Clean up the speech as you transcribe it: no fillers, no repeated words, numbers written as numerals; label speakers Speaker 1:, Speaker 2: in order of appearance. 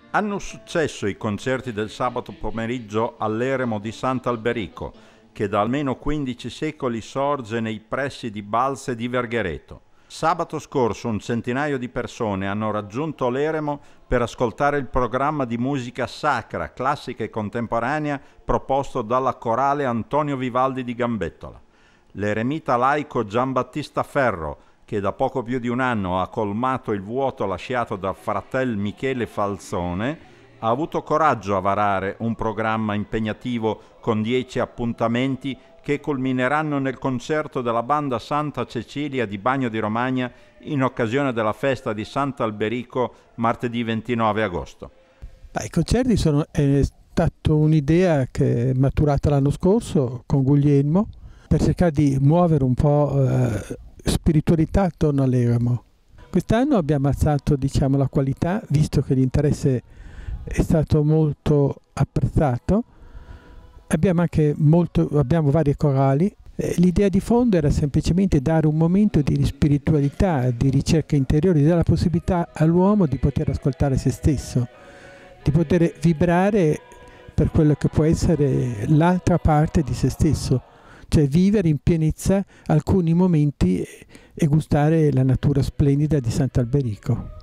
Speaker 1: Hanno successo i concerti del sabato pomeriggio all'eremo di Sant'Alberico, che da almeno 15 secoli sorge nei pressi di Balze di Verghereto. Sabato scorso un centinaio di persone hanno raggiunto l'eremo per ascoltare il programma di musica sacra, classica e contemporanea proposto dalla corale Antonio Vivaldi di Gambettola. L'eremita laico Giambattista Ferro, che da poco più di un anno ha colmato il vuoto lasciato da fratel Michele Falzone, ha avuto coraggio a varare un programma impegnativo con 10 appuntamenti che culmineranno nel concerto della banda Santa Cecilia di Bagno di Romagna in occasione della festa di Sant'Alberico martedì 29 agosto.
Speaker 2: I concerti è stata un'idea che è maturata l'anno scorso con Guglielmo per cercare di muovere un po' spiritualità attorno all'eremo. Quest'anno abbiamo alzato la qualità, visto che l'interesse è stato molto apprezzato. Abbiamo varie corali. L'idea di fondo era semplicemente dare un momento di spiritualità, di ricerca interiore, di dare la possibilità all'uomo di poter ascoltare se stesso, di poter vibrare per quello che può essere l'altra parte di se stesso, cioè vivere in pienezza alcuni momenti e gustare la natura splendida di Sant'Alberico.